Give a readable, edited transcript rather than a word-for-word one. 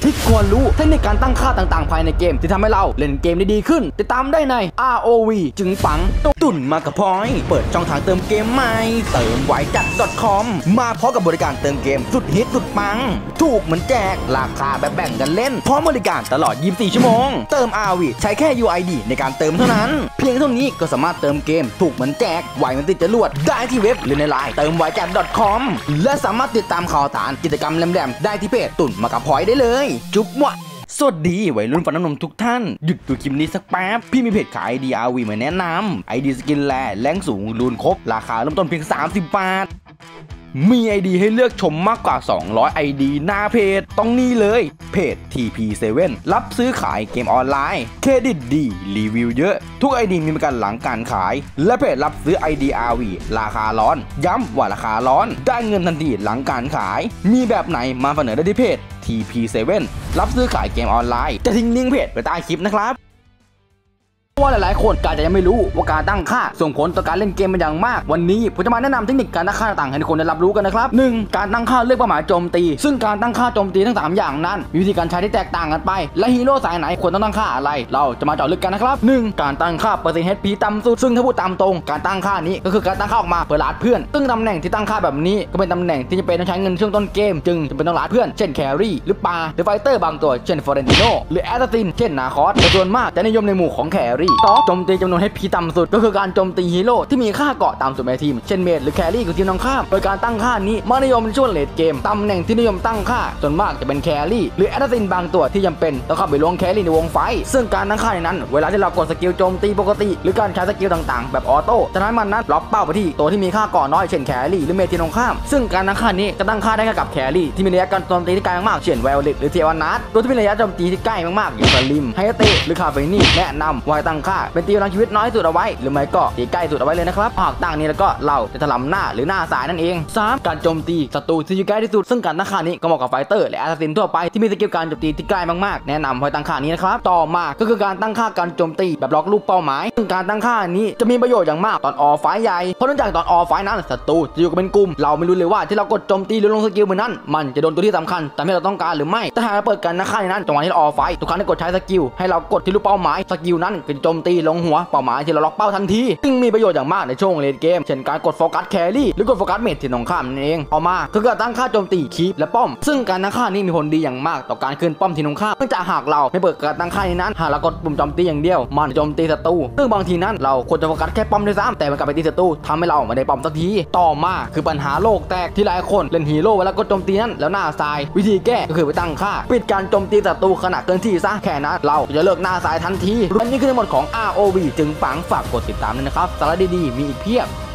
ที่ควรรู้เทคนิคการตั้งค่าต่างๆภายในเกมที่ทำให้เราเล่นเกมได้ดีขึ้นติดตามได้ใน ROV จึงปังตุ่นมากับพอยเปิดช่องทางเติมเกมใหม่เติมไวจัด .com มาพร้อมกับบริการเติมเกมสุดฮิตสุดปังถูกเหมือนแจกราคาแบบแบ่งกันเล่นพร้อมบริการตลอด24ชั่วโมงเติม ROV ใช้แค่ UID ในการเติมเท่านั้นเพียงเท่านี้ก็สามารถเติมเกมถูกเหมือนแจกไวเหมือนติดจรวดได้ที่เว็บหรือในไลน์เติมไวจัด .com และสามารถติดตามข่าวสารกิจกรรมแหลมๆได้ที่เพจตุ่นมากับพอยได้เลยจุ๊บวะสวัสดีวัยรุ่นฟันน้ำนมทุกท่านหยุดดูคลิปนี้สักแป๊บพี่มีเพจขาย ID ROV มาแนะนำ ID สกินแรงสูงรูนครบราคาเริ่มต้นเพียง30 บาทมี ID ให้เลือกชมมากกว่า200 ID หน้าเพจต้องนี่เลยเพจ TP7 รับซื้อขายเกมออนไลน์เครดิตดีรีวิวเยอะทุก ID มีประกันหลังการขายและเพจรับซื้อ ID ROV ราคาร้อนย้ำว่าราคาร้อนได้เงินทันทีหลังการขายมีแบบไหนมาเสนอได้ที่เพจ TP7 รับซื้อขายเกมออนไลน์จะทิ้งลิงก์เพจไว้ใต้คลิปนะครับว่าหลายๆคนอาจจะยังไม่รู้ว่าการตั้งค่าส่งผลต่อการเล่นเกมเป็นอย่างมากวันนี้ผมจะมาแนะนำเทคนิคการตั้งค่าต่างๆให้ทุกคนได้รับรู้กันนะครับ 1. การตั้งค่าเลือกเป้าหมายโจมตีซึ่งการตั้งค่าโจมตีทั้ง3อย่างนั้นมีวิธีการใช้ที่แตกต่างกันไปและฮีโร่สายไหนควรต้องตั้งค่าอะไรเราจะมาเจาะลึกกันนะครับ 1. การตั้งค่าเปอร์เซ็นต์ HP ต่ำสุดซึ่งถ้าพูดตามตรงการตั้งค่านี้ก็คือการตั้งค่าออกมาเพื่อลาดเพื่อนซึ่งตำแหน่งที่ตั้งค่าแบบนี้ก็เป็นตำแหน่งที่จะเป็นต้องใช้เงินช่วงต้นเกมจึงจะเป็นต้องลาดเพื่อนเช่นแครี่หรือปาหรือไฟเตอร์บางตัวเช่นฟอเรนติโนหรือแอสซัสซินเช่นนาคอสแต่ส่วนมากจะนิยมในหมู่ของแครี่ 2. โจมตีจำนวน HP ต่ำสุดก็คือการโจมตีฮีโร่ที่มีค่าเกาะต่ำสุดในทีมเช่นเมจหรือแครี่ของทีมตรงข้ามโดยการตั้งค่านี้มักนิยมในช่วงเลดเกมตำแหน่งที่นิยมตั้งค่าส่วนมากจะเป็นแครี่หรือแอสซัสซินบางตัวที่จำเป็นต้องเข้าไปล้วงแครี่ในวงไฟซึ่งการตั้งค่าในนั้นเวลาที่เรากดสกิลโจมตีปกติหรือการใช้สกิลต่างๆแบบออโต้จะทำให้มันนั้นล็อกเป้าไปที่ตัวที่มีค่าเกาะน้อยเช่นแครี่หรือเมจทีมตรงข้ามซึ่งการตั้งค่านี้จะตั้งค่าได้แค่กับแครี่ที่มีระยะการโจมตีที่ไกลมากๆเช่นไวโอเลตหรือเทวานัสตัวที่มีระยะโจมตีที่ใกล้มากๆอย่างสลิมไฮเตหรือคาเฟนี่แนะนำว่าตั้งค่าเป็นตีพลังชีวิตน้อยสุดเอาไว้หรือไม่ก็ตีใกล้สุดเอาไว้เลยนะครับหากตั้งนี้แล้วก็เราจะถลำหน้าหรือหน้าสายนั่นเอง 3. การโจมตีศัตรูที่อยู่ใกล้ที่สุดซึ่งการตั้งค่านี้ก็เหมาะกับไฟเตอร์และแอสซัสซินทั่วไปที่มีสกิลการโจมตีที่ใกล้มากๆแนะนำให้ตั้งค่านี้นะครับต่อมาก็คือการตั้งค่าการโจมตีแบบล็อกลูกเป้าหมายซึ่งการตั้งค่านี้จะมีประโยชน์อย่างมากตอนออไฟใหญ่เพราะเนื่องจากตอนออไฟนั้นศัตรูจะอยู่กันเป็นกลุ่มเราไม่รู้เลยว่าที่เรากดโจมตีหรือลงสกิลเหมือนนั้นมันจะโดนตัวที่สำคัญตามที่เราต้องการหรือไม่แต่หากเราเปิดการตั้งค่าในนั้นจังหวะที่เราออไฟทุกครั้งที่กดใช้สกิลให้เรากดที่ลูกเป้าหมายสกิลนั้นจะโจมตีลงหัวเป้าหมายที่เราล็อกเป้าทันทีซึ่งมีประโยชน์อย่างมากในช่วงเลนเกมเช่นการกดโฟกัสแครี่หรือกดโฟกัสเมจที่ตรงข้ามนั่นเองต่อมาคือการตั้งค่าโจมตีคีปและป้อมซึ่งการตั้งค่านี้มีผลดีอย่างมากต่อการคืนป้อมที่ตรงข้ามเนื่องจากหากเราไม่เปิดการตั้งค่านี้นั้นหากเรากดปุ่มโจมตีอย่างเดียวมันโจมตีศัตรูซึ่งบางทีนั้นเราควรจะโฟกัสแค่ป้อมด้วยซ้ำแต่มันกลับไปตีศัตรูทำให้เราไม่ได้ป้อมสักทีต่อมาคือปัญหาโลกแตกที่หลายคนเล่นฮีโร่เวลากดโจมตีนั้นแล้วหน้าทรายวิธีแก้ก็คือไปตั้งค่าปิดการโจมตีศัตรูขณะเกินที่ซะแค่นั้นเราจะเลิกหน้าทรายทันทีอันนี้คือทั้งหมดของ ROV จึงปังฝากกดติดตามด้วยนะครับสาระดีๆมีอีกเพียบ